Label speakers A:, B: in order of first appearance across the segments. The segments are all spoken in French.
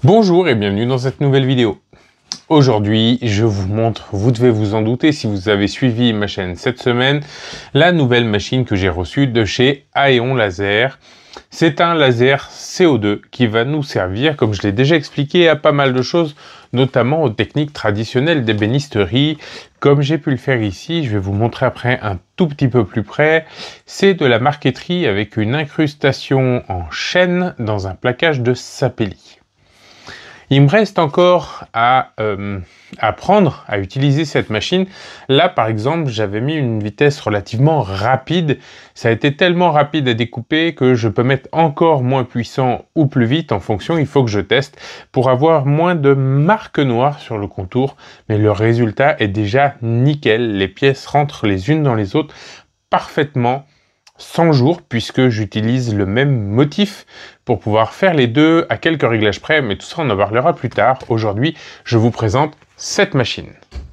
A: Bonjour et bienvenue dans cette nouvelle vidéo. Aujourd'hui, je vous montre, vous devez vous en douter si vous avez suivi ma chaîne cette semaine, la nouvelle machine que j'ai reçue de chez Aeon Laser. C'est un laser CO2 qui va nous servir, comme je l'ai déjà expliqué, à pas mal de choses, notamment aux techniques traditionnelles d'ébénisterie. Comme j'ai pu le faire ici, je vais vous montrer après un tout petit peu plus près. C'est de la marqueterie avec une incrustation en chêne dans un plaquage de sapelli. Il me reste encore à apprendre à utiliser cette machine. Là, par exemple, j'avais mis une vitesse relativement rapide. Ça a été tellement rapide à découper que je peux mettre encore moins puissant ou plus vite en fonction. Il faut que je teste pour avoir moins de marques noires sur le contour. Mais le résultat est déjà nickel. Les pièces rentrent les unes dans les autres parfaitement. 100 jours puisque j'utilise le même motif pour pouvoir faire les deux à quelques réglages près, mais tout ça on en parlera plus tard. Aujourd'hui, je vous présente cette machine.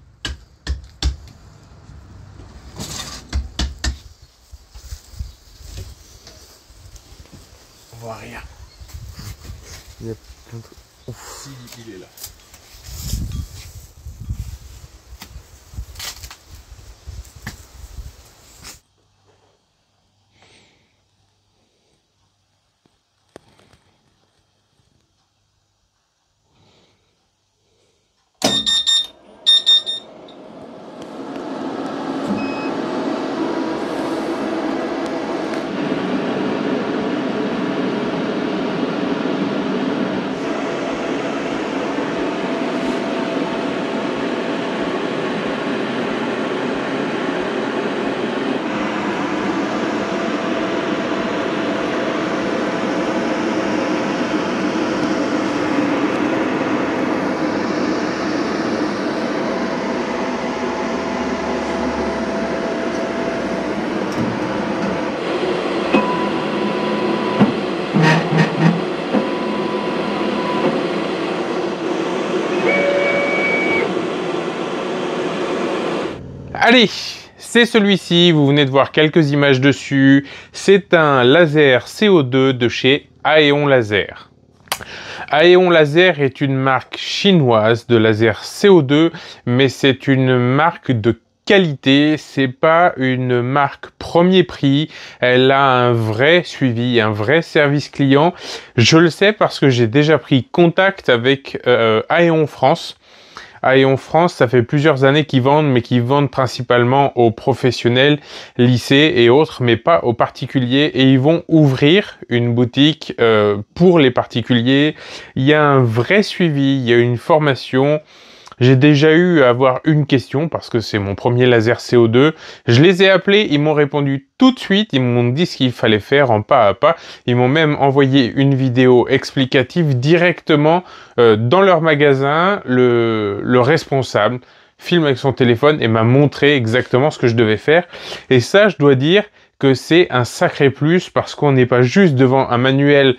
A: On voit rien.
B: Il y a plein de trucs. Ouf.
A: Il est là. Allez, c'est celui-ci, vous venez de voir quelques images dessus. C'est un laser CO2 de chez Aeon Laser. Aeon Laser est une marque chinoise de laser CO2, mais c'est une marque de qualité, c'est pas une marque premier prix, elle a un vrai suivi, un vrai service client. Je le sais parce que j'ai déjà pris contact avec Aeon France. Aeon France, ça fait plusieurs années qu'ils vendent, mais qu'ils vendent principalement aux professionnels, lycées et autres, mais pas aux particuliers. Et ils vont ouvrir une boutique pour les particuliers. Il y a un vrai suivi, il y a une formation. J'ai déjà eu à avoir une question parce que c'est mon premier laser CO2. Je les ai appelés, ils m'ont répondu tout de suite, ils m'ont dit ce qu'il fallait faire en pas à pas. Ils m'ont même envoyé une vidéo explicative directement dans leur magasin. Le responsable filme avec son téléphone et m'a montré exactement ce que je devais faire. Et ça, je dois dire que c'est un sacré plus parce qu'on n'est pas juste devant un manuel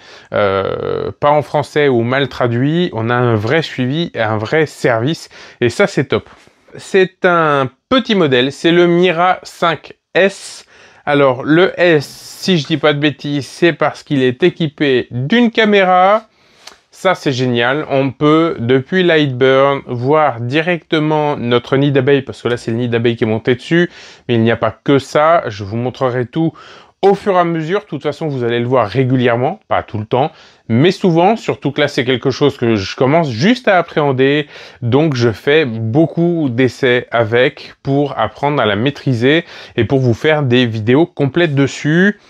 A: pas en français ou mal traduit, on a un vrai suivi et un vrai service et ça c'est top. C'est un petit modèle, c'est le Mira 5S. Alors le S, si je dis pas de bêtises, c'est parce qu'il est équipé d'une caméra. Ça, c'est génial. On peut, depuis Lightburn, voir directement notre nid d'abeille, parce que là, c'est le nid d'abeille qui est monté dessus. Mais il n'y a pas que ça. Je vous montrerai tout au fur et à mesure. De toute façon, vous allez le voir régulièrement, pas tout le temps, mais souvent. Surtout que là, c'est quelque chose que je commence juste à appréhender. Donc, je fais beaucoup d'essais avec pour apprendre à la maîtriser et pour vous faire des vidéos complètes dessus.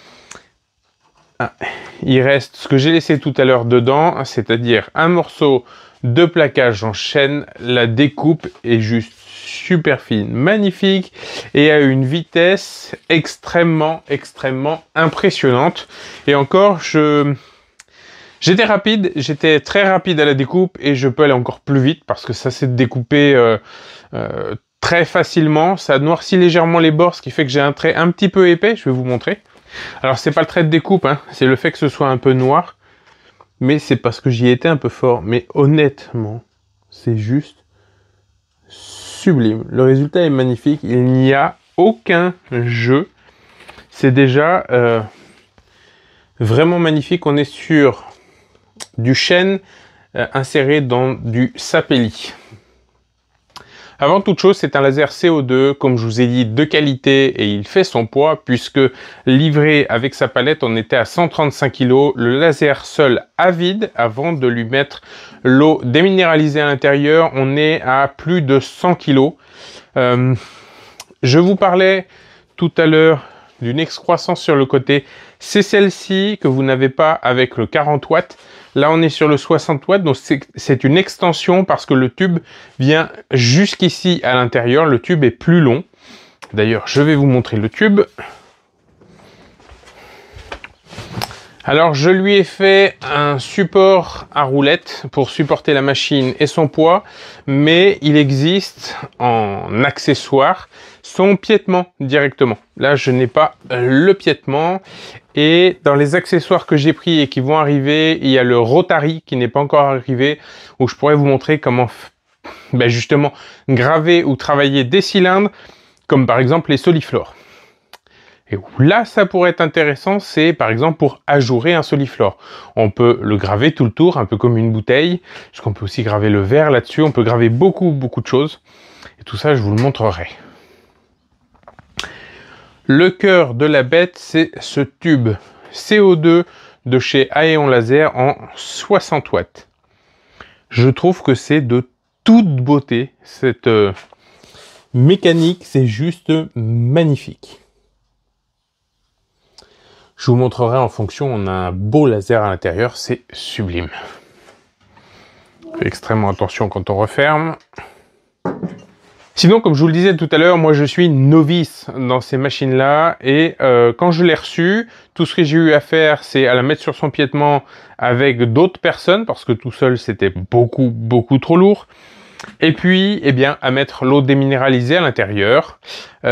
A: Ah, il reste ce que j'ai laissé tout à l'heure dedans, c'est-à-dire un morceau de plaquage en chaîne. La découpe est juste super fine, magnifique et à une vitesse extrêmement impressionnante. Et encore, j'étais rapide, j'étais très rapide à la découpe et je peux aller encore plus vite parce que ça s'est découpé très facilement. Ça noircit légèrement les bords, ce qui fait que j'ai un trait un petit peu épais. Je vais vous montrer. Alors c'est pas le trait de découpe, hein, c'est le fait que ce soit un peu noir, mais c'est parce que j'y étais un peu fort. Mais honnêtement, c'est juste sublime. Le résultat est magnifique, il n'y a aucun jeu. C'est déjà vraiment magnifique. On est sur du chêne inséré dans du sapelli. Avant toute chose, c'est un laser CO2, comme je vous ai dit, de qualité, et il fait son poids, puisque livré avec sa palette, on était à 135 kg. Le laser seul à vide, avant de lui mettre l'eau déminéralisée à l'intérieur, on est à plus de 100 kg. Je vous parlais tout à l'heure d'une excroissance sur le côté. C'est celle-ci que vous n'avez pas avec le 40 watts. Là, on est sur le 60 watts, donc c'est une extension parce que le tube vient jusqu'ici à l'intérieur. Le tube est plus long. D'ailleurs, je vais vous montrer le tube. Alors, je lui ai fait un support à roulette pour supporter la machine et son poids, mais il existe en accessoire son piétement directement. Là, je n'ai pas le piétement. Et dans les accessoires que j'ai pris et qui vont arriver, il y a le Rotary qui n'est pas encore arrivé, où je pourrais vous montrer comment justement graver ou travailler des cylindres, comme par exemple les Soliflor. Et là, ça pourrait être intéressant, c'est par exemple pour ajourer un Soliflor. On peut le graver tout le tour, un peu comme une bouteille, parce qu'on peut aussi graver le verre là-dessus, on peut graver beaucoup de choses. Et tout ça, je vous le montrerai. Le cœur de la bête, c'est ce tube CO2 de chez Aeon Laser en 60 watts. Je trouve que c'est de toute beauté. Cette mécanique, c'est juste magnifique. Je vous montrerai en fonction. On a un beau laser à l'intérieur, c'est sublime. Faites extrêmement attention quand on referme. Sinon, comme je vous le disais tout à l'heure, moi je suis novice dans ces machines-là et quand je l'ai reçue, tout ce que j'ai eu à faire, c'est à la mettre sur son piétement avec d'autres personnes parce que tout seul c'était beaucoup trop lourd. Et puis, eh bien, à mettre l'eau déminéralisée à l'intérieur,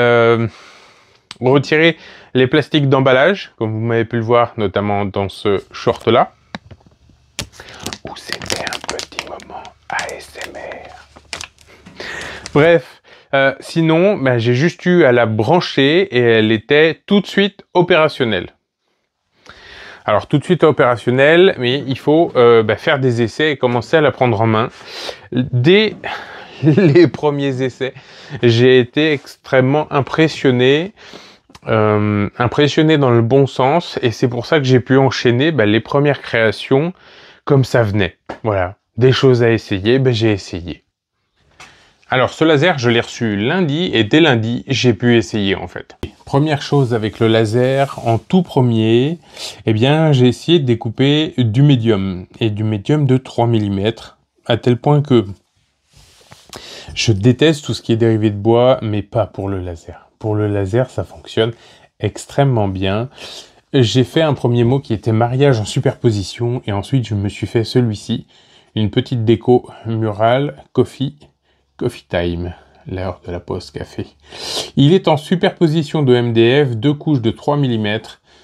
A: retirer les plastiques d'emballage, comme vous m'avez pu le voir, notamment dans ce short-là, où c'était un petit moment ASMR. Bref. Sinon, j'ai juste eu à la brancher et elle était tout de suite opérationnelle. Alors tout de suite opérationnelle, mais il faut faire des essais et commencer à la prendre en main. Dès les premiers essais, j'ai été extrêmement impressionné, impressionné dans le bon sens, et c'est pour ça que j'ai pu enchaîner les premières créations comme ça venait. Voilà, des choses à essayer, j'ai essayé. Alors ce laser, je l'ai reçu lundi et dès lundi, j'ai pu essayer en fait. Première chose avec le laser, en tout premier, eh bien j'ai essayé de découper du médium et du médium de 3 mm à tel point que je déteste tout ce qui est dérivé de bois, mais pas pour le laser. Pour le laser, ça fonctionne extrêmement bien. J'ai fait un premier mot qui était mariage en superposition et ensuite je me suis fait celui-ci, une petite déco murale Coffee Time, l'heure de la pause café. Il est en superposition de MDF, 2 couches de 3 mm.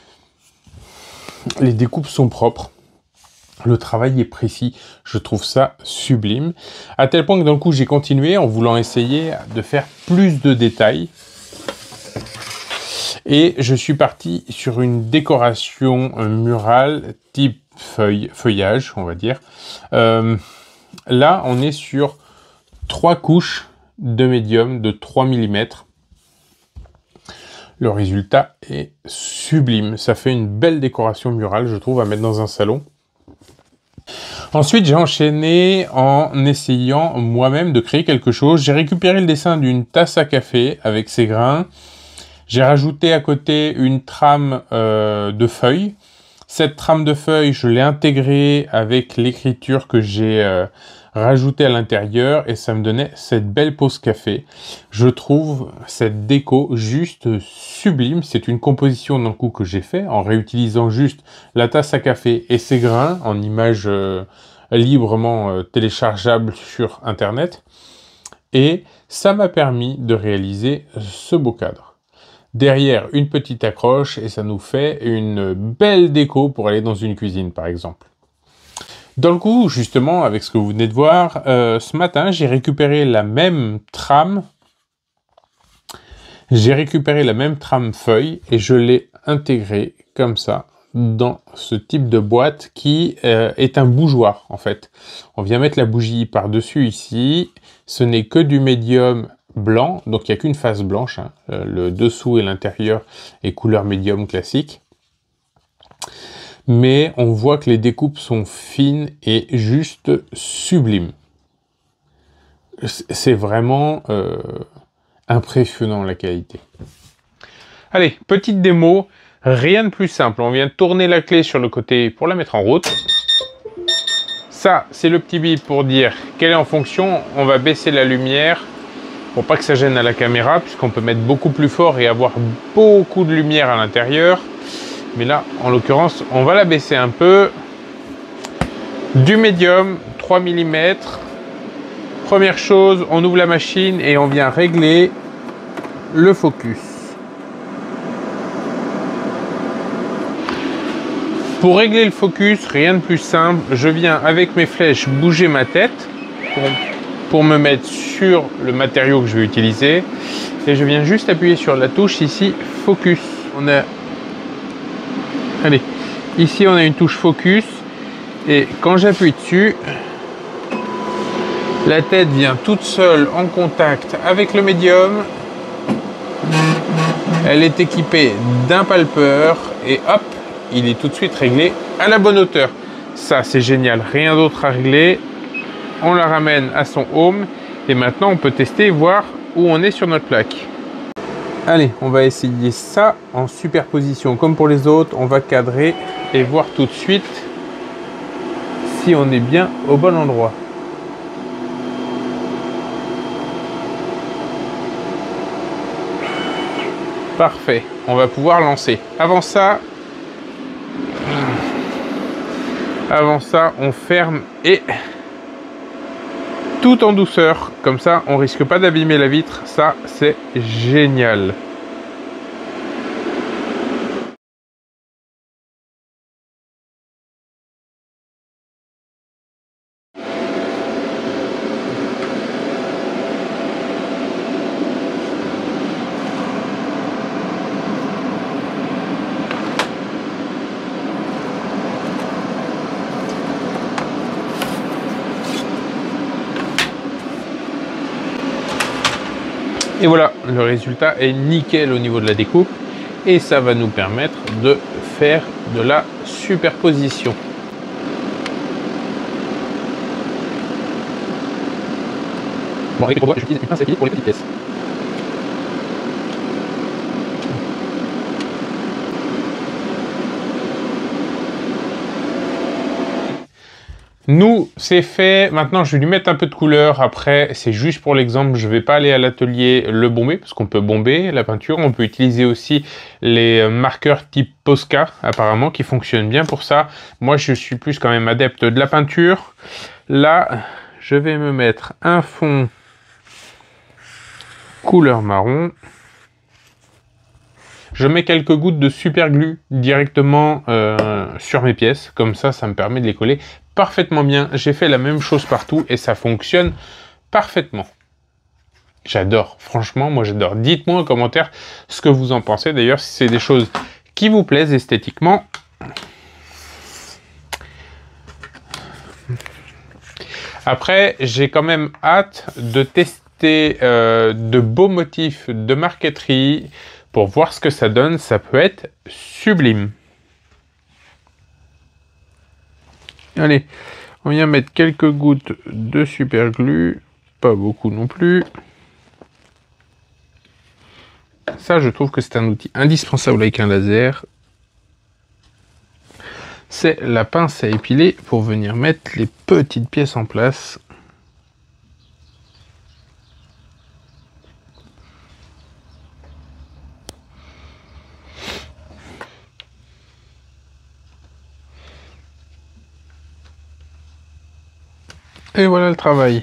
A: Les découpes sont propres. Le travail est précis. Je trouve ça sublime. À tel point que d'un coup, j'ai continué en voulant essayer de faire plus de détails. Et je suis parti sur une décoration murale type feuillage, on va dire. Là, on est sur 3 couches de médium de 3 mm. Le résultat est sublime. Ça fait une belle décoration murale, je trouve, à mettre dans un salon. Ensuite, j'ai enchaîné en essayant moi-même de créer quelque chose. J'ai récupéré le dessin d'une tasse à café avec ses grains. J'ai rajouté à côté une trame de feuilles. Cette trame de feuilles, je l'ai intégrée avec l'écriture que j'ai rajoutée à l'intérieur et ça me donnait cette belle pause café. Je trouve cette déco juste sublime. C'est une composition d'un coup que j'ai fait en réutilisant juste la tasse à café et ses grains en images librement téléchargeables sur Internet. Et ça m'a permis de réaliser ce beau cadre. Derrière, une petite accroche et ça nous fait une belle déco pour aller dans une cuisine, par exemple. Dans le coup, justement, avec ce que vous venez de voir, ce matin, j'ai récupéré la même trame. J'ai récupéré la même trame feuille et je l'ai intégrée comme ça dans ce type de boîte qui est un bougeoir en fait. On vient mettre la bougie par-dessus ici. Ce n'est que du médium blanc, donc il n'y a qu'une face blanche. Hein. Le dessous et l'intérieur est couleur médium classique. Mais on voit que les découpes sont fines et juste sublimes. C'est vraiment impressionnant la qualité. Allez, petite démo, rien de plus simple. On vient tourner la clé sur le côté pour la mettre en route. Ça, c'est le petit bip pour dire qu'elle est en fonction. On va baisser la lumière pour pas que ça gêne à la caméra, puisqu'on peut mettre beaucoup plus fort et avoir beaucoup de lumière à l'intérieur. Mais là, en l'occurrence, on va la baisser un peu. Du médium, 3 mm. Première chose, on ouvre la machine et on vient régler le focus. Pour régler le focus, rien de plus simple. Je viens avec mes flèches bouger ma tête pour me mettre sur le matériau que je vais utiliser. Et je viens juste appuyer sur la touche ici, focus. Allez, ici on a une touche focus. Et quand j'appuie dessus, la tête vient toute seule en contact avec le médium. Elle est équipée d'un palpeur et hop, il est tout de suite réglé à la bonne hauteur. Ça, c'est génial. Rien d'autre à régler. On la ramène à son home et maintenant on peut tester et voir où on est sur notre plaque. Allez, on va essayer ça en superposition. Comme pour les autres, on va cadrer et voir tout de suite si on est bien au bon endroit. Parfait, on va pouvoir lancer. Avant ça, on ferme et tout en douceur. Comme ça, on risque pas d'abîmer la vitre. Ça, c'est génial. Et voilà, le résultat est nickel au niveau de la découpe et ça va nous permettre de faire de la superposition. Bon, avec les pourboires, j'utilise une pince à équilibre pour les petites pièces. Nous, c'est fait. Maintenant, je vais lui mettre un peu de couleur. Après, c'est juste pour l'exemple. Je ne vais pas aller à l'atelier le bomber parce qu'on peut bomber la peinture. On peut utiliser aussi les marqueurs type Posca, apparemment, qui fonctionnent bien pour ça. Moi, je suis plus quand même adepte de la peinture. Là, je vais me mettre un fond couleur marron. Je mets quelques gouttes de super glue directement sur mes pièces. Comme ça, ça me permet de les coller parfaitement bien. J'ai fait la même chose partout et ça fonctionne parfaitement. J'adore, franchement, moi j'adore. Dites-moi en commentaire ce que vous en pensez. D'ailleurs, si c'est des choses qui vous plaisent esthétiquement. Après, j'ai quand même hâte de tester de beaux motifs de marqueterie pour voir ce que ça donne. Ça peut être sublime. Allez, on vient mettre quelques gouttes de super glue, pas beaucoup non plus. Ça, je trouve que c'est un outil indispensable avec un laser. C'est la pince à épiler pour venir mettre les petites pièces en place. Et voilà le travail.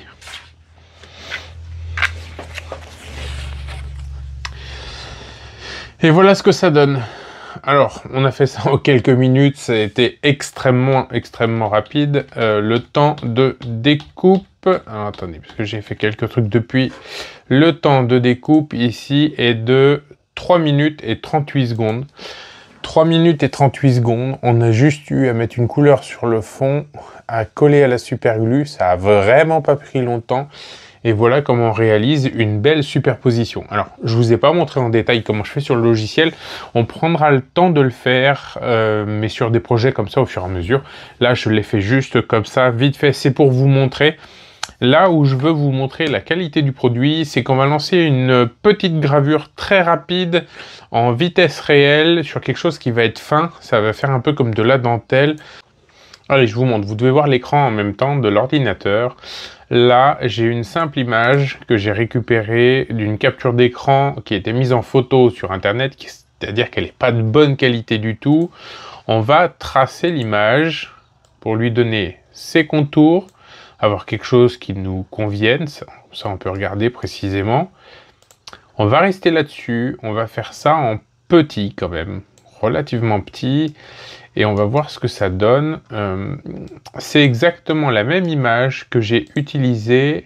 A: Et voilà ce que ça donne. Alors, on a fait ça en quelques minutes. Ça a été extrêmement rapide. Le temps de découpe... Alors, attendez, parce que j'ai fait quelques trucs depuis. Le temps de découpe ici est de 3 minutes et 38 secondes. 3 minutes et 38 secondes. On a juste eu à mettre une couleur sur le fond, à coller à la superglue. Ça a vraiment pas pris longtemps. Et voilà comment on réalise une belle superposition. Alors, je vous ai pas montré en détail comment je fais sur le logiciel. On prendra le temps de le faire, mais sur des projets comme ça au fur et à mesure. Là, je l'ai fait juste comme ça, vite fait. C'est pour vous montrer. Là où je veux vous montrer la qualité du produit, c'est qu'on va lancer une petite gravure très rapide en vitesse réelle sur quelque chose qui va être fin. Ça va faire un peu comme de la dentelle. Allez, je vous montre. Vous devez voir l'écran en même temps de l'ordinateur. Là, j'ai une simple image que j'ai récupérée d'une capture d'écran qui a été mise en photo sur Internet, c'est-à-dire qu'elle n'est pas de bonne qualité du tout. On va tracer l'image pour lui donner ses contours, avoir quelque chose qui nous convienne. Ça on peut regarder précisément. On va rester là-dessus. On va faire ça en petit quand même, relativement petit. Et on va voir ce que ça donne. C'est exactement la même image que j'ai utilisée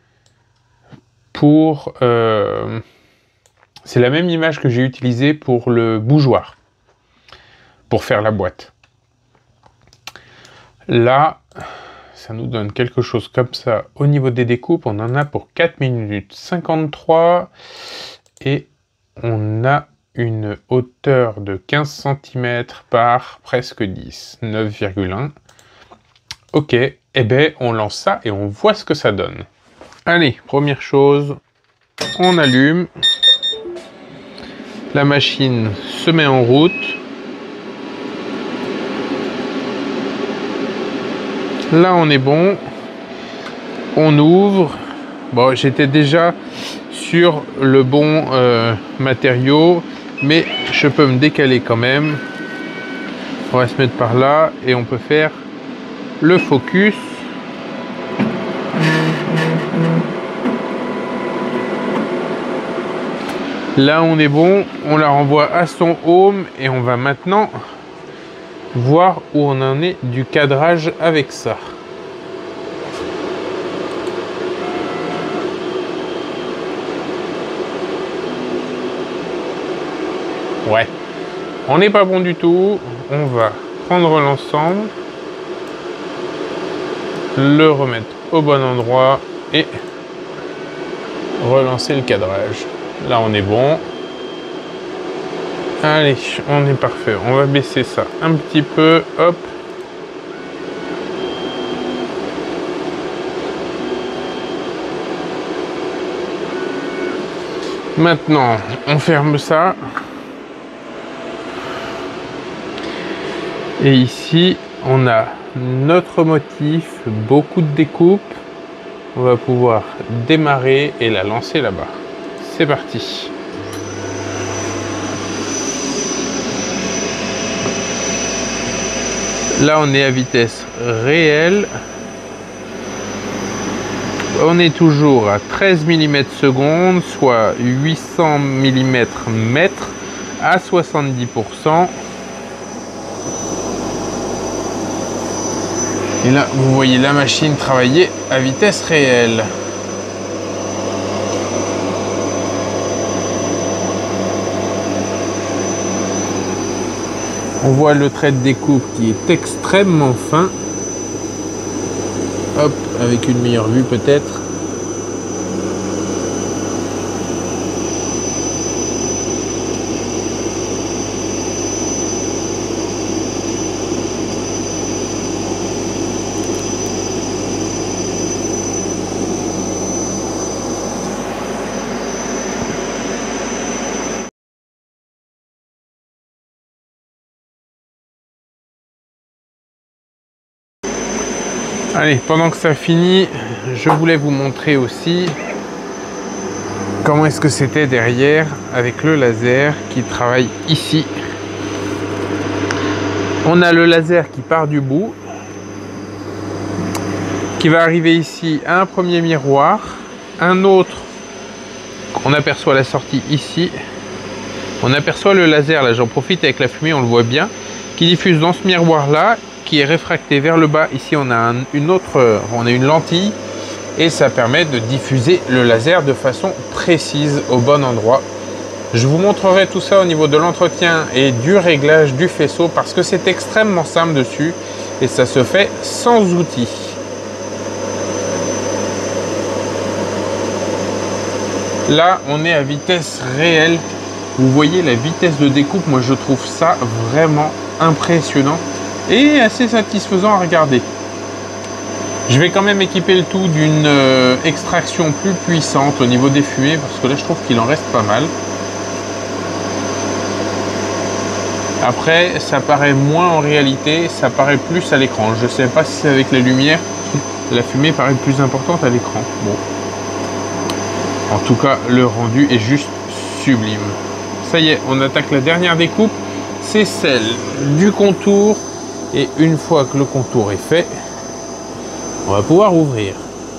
A: pour... c'est la même image que j'ai utilisée pour le bougeoir, pour faire la boîte. Là, ça nous donne quelque chose comme ça. Au niveau des découpes, on en a pour 4 minutes 53. Et on a une hauteur de 15 cm par presque 10, 9,1. Ok, et ben on lance ça et on voit ce que ça donne. Allez, première chose, on allume. La machine se met en route. Là, on est bon. On ouvre. Bon, j'étais déjà sur le bon matériau, mais je peux me décaler quand même. On va se mettre par là et on peut faire le focus. Là, on est bon. On la renvoie à son home et on va maintenant voir où on en est du cadrage avec ça. Ouais, on n'est pas bon du tout. On va prendre l'ensemble, le remettre au bon endroit et relancer le cadrage. Là, on est bon. Allez, on est parfait. On va baisser ça un petit peu. Hop. Maintenant, on ferme ça. Et ici, on a notre motif, beaucoup de découpes. On va pouvoir démarrer et la lancer là-bas. C'est parti. Là, on est à vitesse réelle. On est toujours à 13 mm seconde, soit 800 mm mètre à 70%. Et là, vous voyez la machine travailler à vitesse réelle. On voit le trait de découpe qui est extrêmement fin. Hop, avec une meilleure vue peut-être. Allez, pendant que ça finit, je voulais vous montrer aussi comment est-ce que c'était derrière avec le laser qui travaille ici. On a le laser qui part du bout, qui va arriver ici à un premier miroir, un autre, on aperçoit la sortie ici, on aperçoit le laser, là j'en profite avec la fumée, on le voit bien, qui diffuse dans ce miroir là, qui est réfracté vers le bas. Ici on a une lentille et ça permet de diffuser le laser de façon précise au bon endroit. Je vous montrerai tout ça au niveau de l'entretien et du réglage du faisceau parce que c'est extrêmement simple dessus et ça se fait sans outils. Là, on est à vitesse réelle. Vous voyez la vitesse de découpe, moi je trouve ça vraiment impressionnant et assez satisfaisant à regarder. Je vais quand même équiper le tout d'une extraction plus puissante au niveau des fumées parce que là je trouve qu'il en reste pas mal. Après, ça paraît moins en réalité, ça paraît plus à l'écran. Je ne sais pas si c'est avec la lumière, la fumée paraît plus importante à l'écran. Bon. En tout cas, le rendu est juste sublime. Ça y est, on attaque la dernière découpe. C'est celle du contour. Et une fois que le contour est fait, on va pouvoir ouvrir.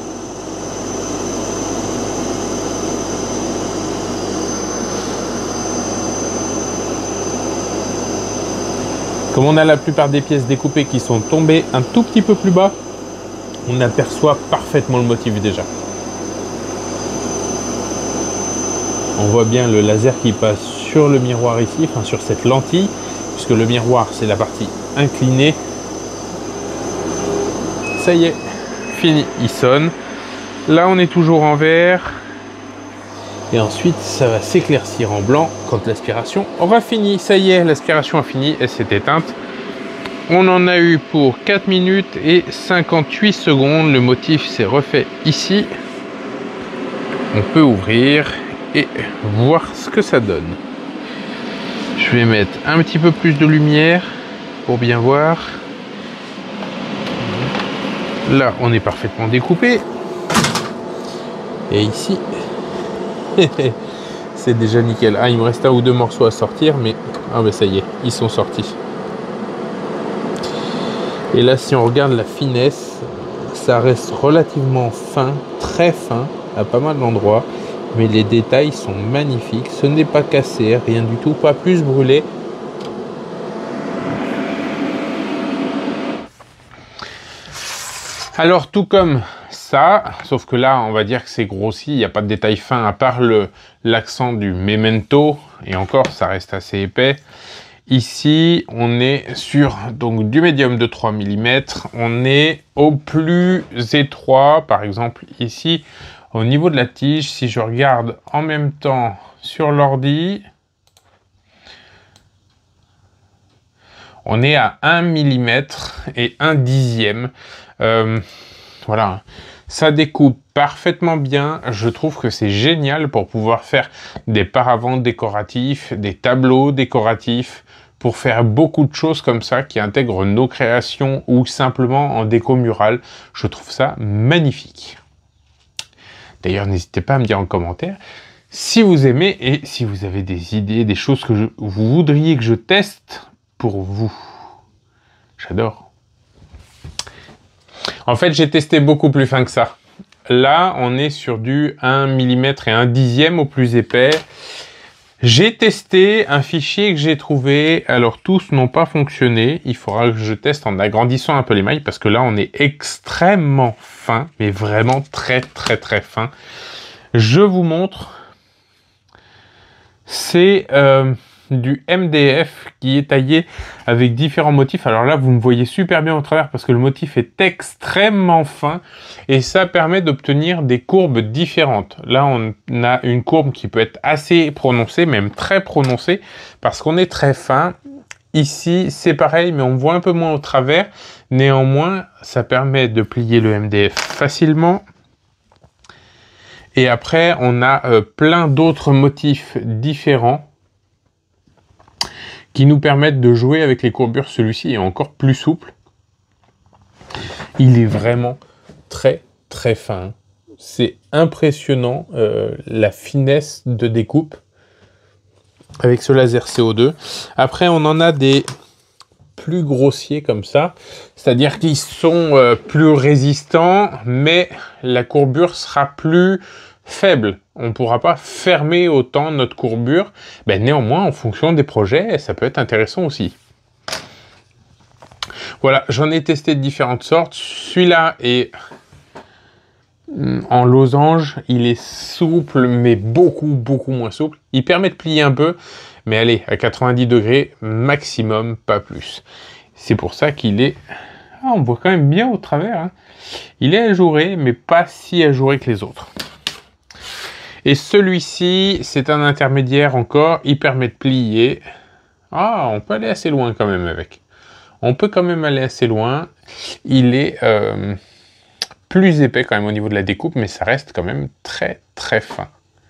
A: Comme on a la plupart des pièces découpées qui sont tombées un tout petit peu plus bas, on aperçoit parfaitement le motif déjà. On voit bien le laser qui passe sur le miroir ici, enfin sur cette lentille, puisque le miroir c'est la partie inclinée. Ça y est, fini, il sonne. Là on est toujours en vert. Et ensuite, ça va s'éclaircir en blanc quand l'aspiration aura fini. Ça y est, l'aspiration a fini, elle s'est éteinte. On en a eu pour 4 minutes et 58 secondes. Le motif s'est refait ici. On peut ouvrir et voir ce que ça donne. Je vais mettre un petit peu plus de lumière pour bien voir. Là, on est parfaitement découpé. Et ici... c'est déjà nickel. Ah, il me reste un ou deux morceaux à sortir, mais ah ben ça y est, ils sont sortis. Et là, si on regarde la finesse, ça reste relativement fin, très fin, à pas mal d'endroits, mais les détails sont magnifiques. Ce n'est pas cassé, rien du tout, pas plus brûlé. Alors, tout comme ça, sauf que là, on va dire que c'est grossi, il n'y a pas de détail fin à part l'accent du memento, et encore, ça reste assez épais. Ici, on est sur donc du médium de 3 mm, on est au plus étroit, par exemple ici, au niveau de la tige, si je regarde en même temps sur l'ordi, on est à 1 mm et 1/10. Voilà, ça découpe parfaitement bien. Je trouve que c'est génial pour pouvoir faire des paravents décoratifs, des tableaux décoratifs, pour faire beaucoup de choses comme ça qui intègrent nos créations ou simplement en déco murale. Je trouve ça magnifique. D'ailleurs, n'hésitez pas à me dire en commentaire si vous aimez et si vous avez des idées, des choses que vous voudriez que je teste pour vous. J'adore. En fait, j'ai testé beaucoup plus fin que ça. Là, on est sur du 1 mm et 1/10 au plus épais. J'ai testé un fichier que j'ai trouvé. Alors, tous n'ont pas fonctionné. Il faudra que je teste en agrandissant un peu les mailles parce que là, on est extrêmement fin, mais vraiment très, très, très fin. Je vous montre. C'est... du MDF qui est taillé avec différents motifs. Alors là, vous me voyez super bien au travers parce que le motif est extrêmement fin et ça permet d'obtenir des courbes différentes. Là, on a une courbe qui peut être assez prononcée, même très prononcée, parce qu'on est très fin. Ici, c'est pareil, mais on voit un peu moins au travers. Néanmoins, ça permet de plier le MDF facilement. Et après, on a plein d'autres motifs différents qui nous permettent de jouer avec les courbures. Celui-ci est encore plus souple. Il est vraiment très très fin. C'est impressionnant la finesse de découpe avec ce laser CO2. Après, on en a des plus grossiers comme ça, c'est-à-dire qu'ils sont plus résistants, mais la courbure sera plus faible. On ne pourra pas fermer autant notre courbure. Ben, néanmoins, en fonction des projets, ça peut être intéressant aussi. Voilà, j'en ai testé de différentes sortes. Celui-là est en losange, il est souple, mais beaucoup moins souple. Il permet de plier un peu, mais allez, à 90 degrés maximum, pas plus. C'est pour ça qu'il est... Ah, on voit quand même bien au travers. Hein. Il est ajouré, mais pas si ajouré que les autres. Et celui-ci, c'est un intermédiaire encore. Il permet de plier. Ah, on peut aller assez loin quand même avec. On peut quand même aller assez loin. Il est plus épais quand même au niveau de la découpe, mais ça reste quand même très fin.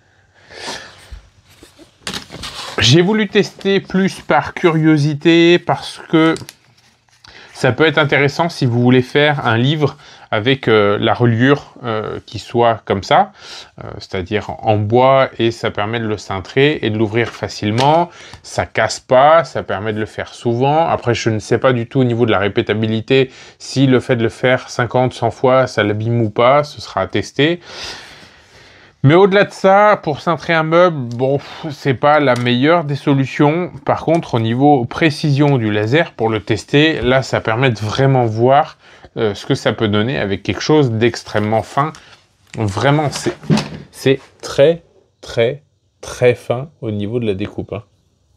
A: J'ai voulu tester plus par curiosité, parce que ça peut être intéressant si vous voulez faire un livre avec la reliure qui soit comme ça, c'est-à-dire en bois, et ça permet de le cintrer et de l'ouvrir facilement. Ça casse pas, ça permet de le faire souvent. Après, je ne sais pas du tout au niveau de la répétabilité si le fait de le faire 50, 100 fois, ça l'abîme ou pas, ce sera à tester. Mais au-delà de ça, pour cintrer un meuble, bon, c'est pas la meilleure des solutions. Par contre, au niveau précision du laser, pour le tester, là, ça permet de vraiment voir ce que ça peut donner avec quelque chose d'extrêmement fin. Vraiment, c'est très fin au niveau de la découpe. Hein.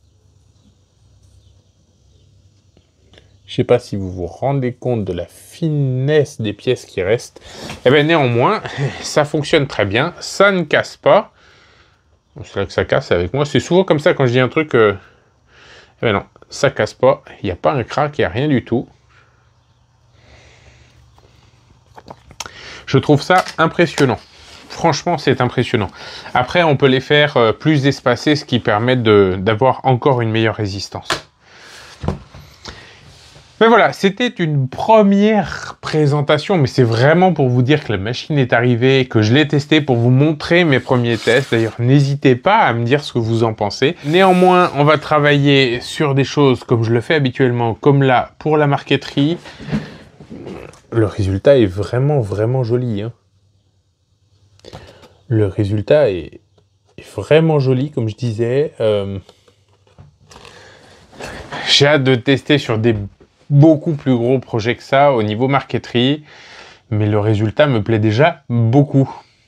A: Je sais pas si vous vous rendez compte de la finesse des pièces qui restent. Eh bien, néanmoins, ça fonctionne très bien. Ça ne casse pas. C'est là que ça casse avec moi. C'est souvent comme ça quand je dis un truc. Eh bien non, ça casse pas. Il n'y a pas un crack, il n'y a rien du tout. Je trouve ça impressionnant. Franchement, c'est impressionnant. Après, on peut les faire plus espacés, ce qui permet d'avoir encore une meilleure résistance. Mais voilà, c'était une première présentation, mais c'est vraiment pour vous dire que la machine est arrivée, que je l'ai testée pour vous montrer mes premiers tests. D'ailleurs, n'hésitez pas à me dire ce que vous en pensez. Néanmoins, on va travailler sur des choses comme je le fais habituellement, comme là, pour la marqueterie. Le résultat est vraiment joli. Hein. Le résultat est vraiment joli, comme je disais. J'ai hâte de tester sur des beaucoup plus gros projets que ça au niveau marqueterie, mais le résultat me plaît déjà beaucoup.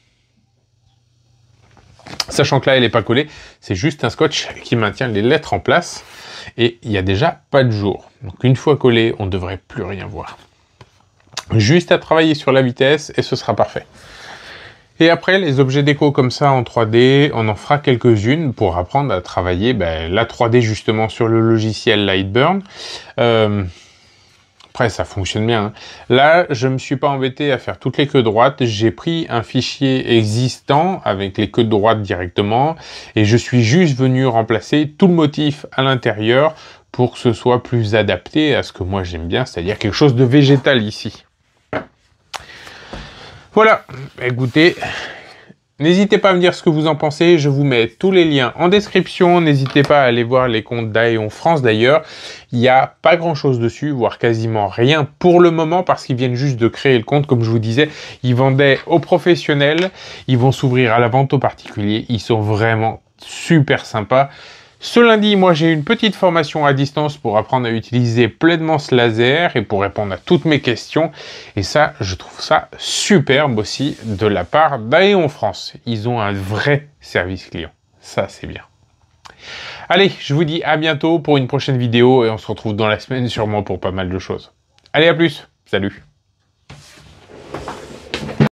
A: Sachant que là, elle n'est pas collée, c'est juste un scotch qui maintient les lettres en place, et il n'y a déjà pas de jour. Donc une fois collé, on ne devrait plus rien voir. Juste à travailler sur la vitesse, et ce sera parfait. Et après, les objets déco comme ça en 3D, on en fera quelques-unes pour apprendre à travailler la 3D justement sur le logiciel Lightburn. Après, ça fonctionne bien. Hein. Là, je ne me suis pas embêté à faire toutes les queues droites. J'ai pris un fichier existant avec les queues droites directement et je suis juste venu remplacer tout le motif à l'intérieur pour que ce soit plus adapté à ce que moi j'aime bien, c'est-à-dire quelque chose de végétal ici. Voilà, écoutez, n'hésitez pas à me dire ce que vous en pensez, je vous mets tous les liens en description, n'hésitez pas à aller voir les comptes d'Aéon France d'ailleurs, il n'y a pas grand chose dessus, voire quasiment rien pour le moment parce qu'ils viennent juste de créer le compte, comme je vous disais, ils vendaient aux professionnels, ils vont s'ouvrir à la vente aux particuliers, ils sont vraiment super sympas. Ce lundi, moi, j'ai une petite formation à distance pour apprendre à utiliser pleinement ce laser et pour répondre à toutes mes questions. Et ça, je trouve ça superbe aussi de la part d'Aéon France. Ils ont un vrai service client. Ça, c'est bien. Allez, je vous dis à bientôt pour une prochaine vidéo et on se retrouve dans la semaine sûrement pour pas mal de choses. Allez, à plus. Salut.